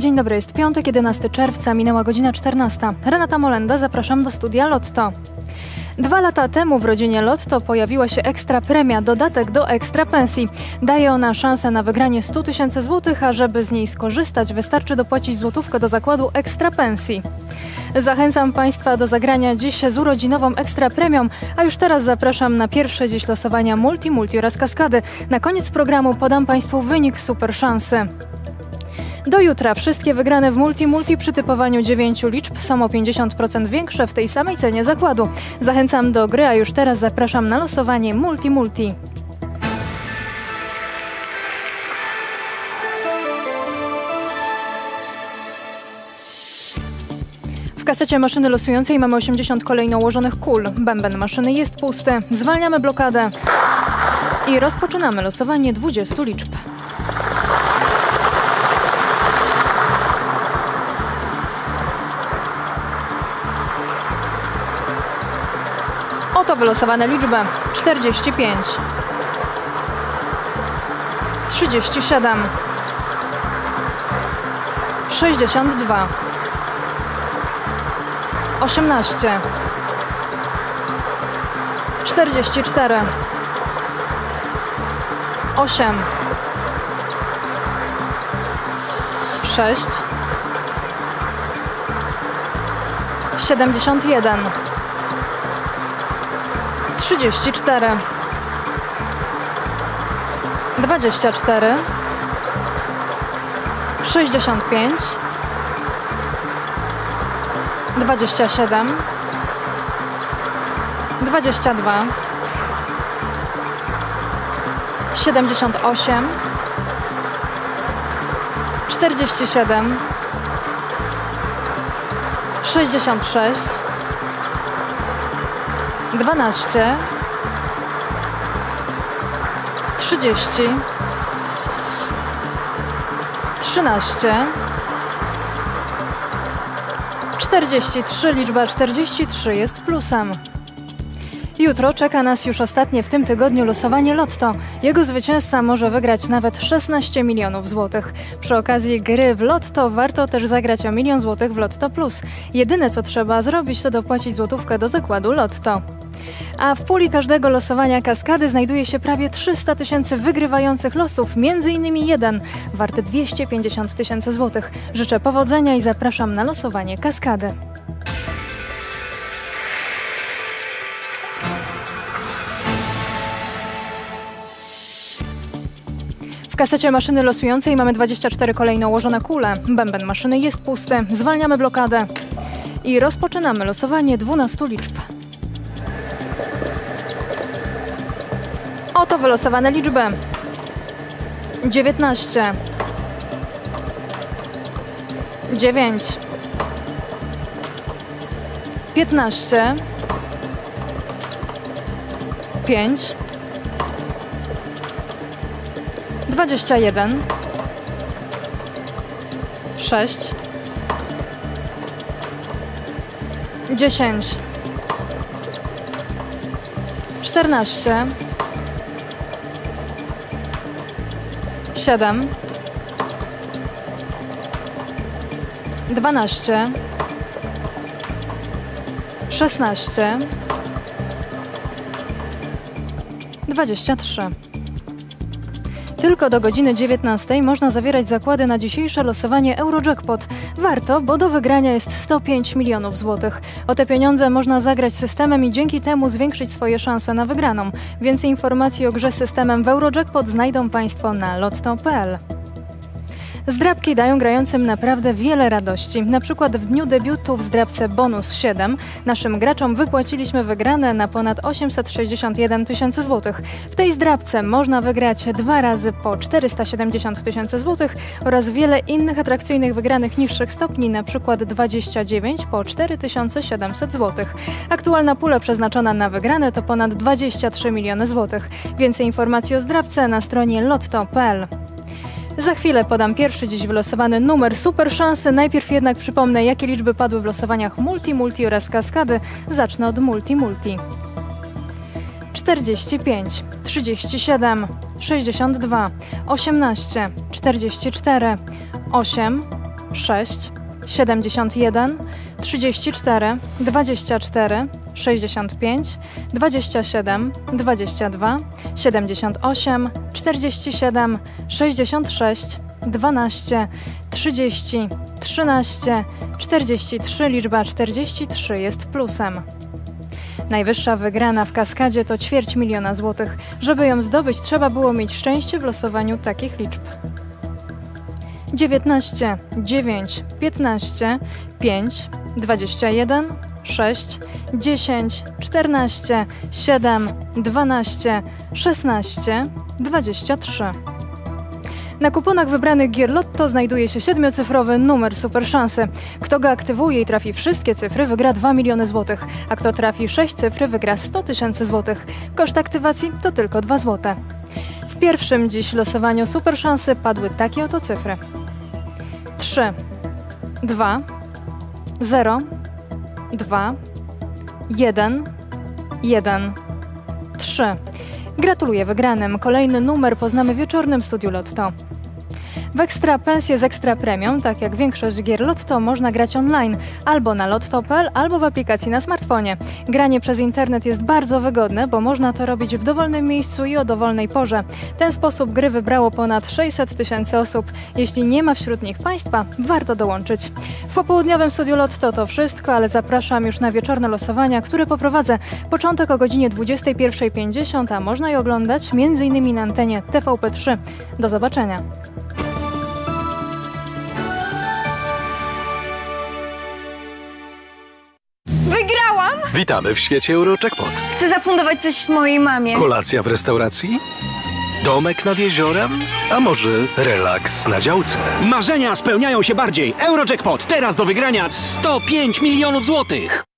Dzień dobry, jest piątek, 11 czerwca, minęła godzina 14. Renata Molenda, zapraszam do studia Lotto. 2 lata temu w rodzinie Lotto pojawiła się ekstra premia, dodatek do ekstra pensji. Daje ona szansę na wygranie 100 000 złotych, a żeby z niej skorzystać, wystarczy dopłacić złotówkę do zakładu ekstra pensji. Zachęcam Państwa do zagrania dziś z urodzinową ekstra premią, a już teraz zapraszam na pierwsze dziś losowania Multi oraz Kaskady. Na koniec programu podam Państwu wynik super szansy. Do jutra wszystkie wygrane w Multi przy typowaniu 9 liczb są o 50% większe w tej samej cenie zakładu. Zachęcam do gry, a już teraz zapraszam na losowanie Multi. W kasecie maszyny losującej mamy 80 kolejno ułożonych kul. Bęben maszyny jest pusty. Zwalniamy blokadę i rozpoczynamy losowanie 20 liczb. Oto wylosowane liczby: 45, 37, 62, 18, 44, 8, 6, 71, 34, 24, 65, 27, 22, 78, 47, 66, 12, 30, 13, 43, liczba 43 jest plusem. Jutro czeka nas już ostatnie w tym tygodniu losowanie Lotto. Jego zwycięzca może wygrać nawet 16 milionów złotych. Przy okazji gry w Lotto warto też zagrać o 1 000 000 złotych w Lotto Plus. Jedyne co trzeba zrobić, to dopłacić złotówkę do zakładu Lotto. A w puli każdego losowania Kaskady znajduje się prawie 300 000 wygrywających losów, m.in. jeden warty 250 000 złotych. Życzę powodzenia i zapraszam na losowanie Kaskady. W kasecie maszyny losującej mamy 24 kolejno ułożone kule. Bęben maszyny jest pusty. Zwalniamy blokadę i rozpoczynamy losowanie 12 liczb. Oto wylosowane liczby: 19, 9, 15, 5, 21, 6, 10, 14, 7, 12, 16, 23. Tylko do godziny 19 można zawierać zakłady na dzisiejsze losowanie Eurojackpot. Warto, bo do wygrania jest 105 milionów złotych. O te pieniądze można zagrać systemem i dzięki temu zwiększyć swoje szanse na wygraną. Więcej informacji o grze systemem w Eurojackpot znajdą Państwo na lotto.pl. Zdrabki dają grającym naprawdę wiele radości. Na przykład w dniu debiutu w zdrabce Bonus 7 naszym graczom wypłaciliśmy wygrane na ponad 861 000 złotych. W tej zdrabce można wygrać 2 razy po 470 000 złotych oraz wiele innych atrakcyjnych wygranych niższych stopni, na przykład 29 po 4700 złotych. Aktualna pula przeznaczona na wygrane to ponad 23 miliony złotych. Więcej informacji o zdrabce na stronie lotto.pl. Za chwilę podam pierwszy dziś wylosowany numer super szansy. Najpierw jednak przypomnę, jakie liczby padły w losowaniach Multi oraz Kaskady. Zacznę od Multi. 45, 37, 62, 18, 44, 8, 6, 71, 34, 24, 65, 27, 22, 78, 47, 66, 12, 30, 13, 43. Liczba 43 jest plusem. Najwyższa wygrana w kaskadzie to 250 000 złotych. Żeby ją zdobyć, trzeba było mieć szczęście w losowaniu takich liczb: 19, 9, 15, 5, 21, 6, 10, 14, 7, 12, 16, 23. Na kuponach wybranych gier Lotto znajduje się 7-cyfrowy numer super szansy. Kto go aktywuje i trafi wszystkie cyfry, wygra 2 miliony złotych, a kto trafi 6 cyfr, wygra 100 000 złotych. Koszt aktywacji to tylko 2 zł. W pierwszym dziś losowaniu super szansy padły takie oto cyfry: 3, 2, 0, 2, 1, 1, 3. Gratuluję wygranym. Kolejny numer poznamy w wieczornym studiu Lotto. W Ekstra pensje z Ekstra Premium, tak jak większość gier Lotto, można grać online, albo na lotto.pl, albo w aplikacji na smartfonie. Granie przez internet jest bardzo wygodne, bo można to robić w dowolnym miejscu i o dowolnej porze. Ten sposób gry wybrało ponad 600 000 osób. Jeśli nie ma wśród nich Państwa, warto dołączyć. W popołudniowym studiu Lotto to wszystko, ale zapraszam już na wieczorne losowania, które poprowadzę. Początek o godzinie 21:50, a można je oglądać m.in. na antenie TVP3. Do zobaczenia. Wygrałam! Witamy w świecie Eurojackpot. Chcę zafundować coś mojej mamie. Kolacja w restauracji? Domek nad jeziorem? A może relaks na działce? Marzenia spełniają się bardziej. Eurojackpot teraz do wygrania 105 milionów złotych.